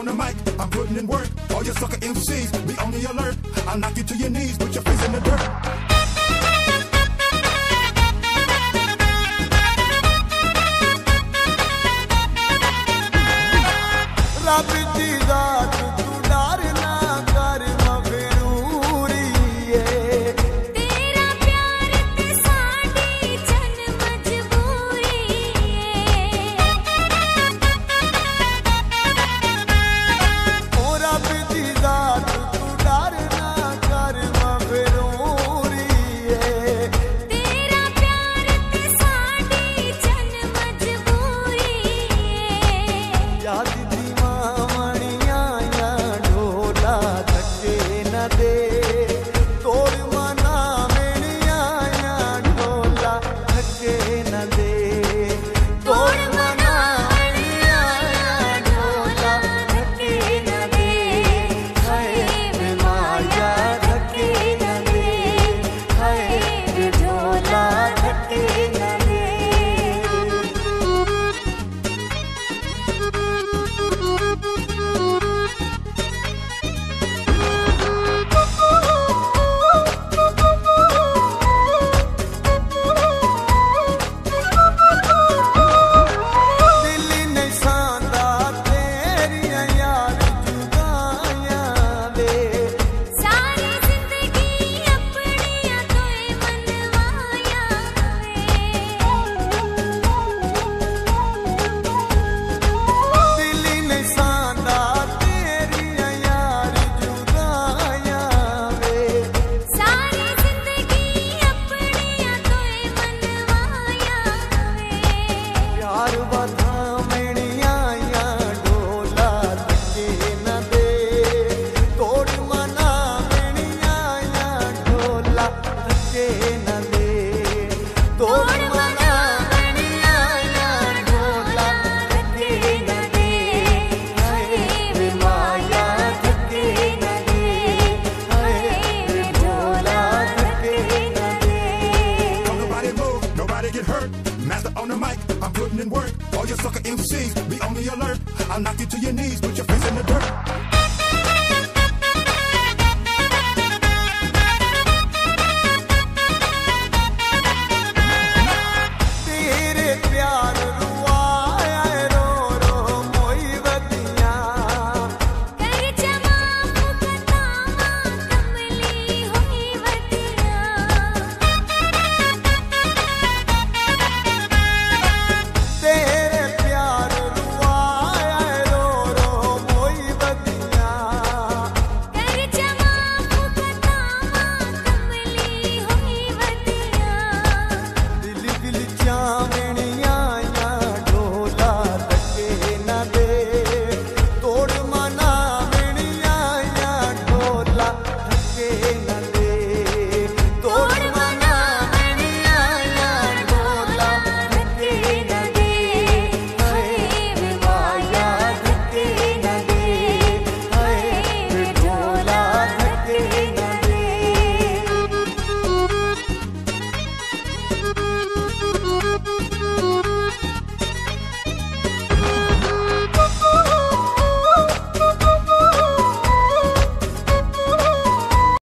on the mic, I'm putting in work. All your sucker MCs, be on the alert. I'll knock you to your knees, put your face in the dirt. Master on the mic, I'm putting in work. All your sucker MCs, be on the alert. I'll knock you to your knees, put your face in the dirt.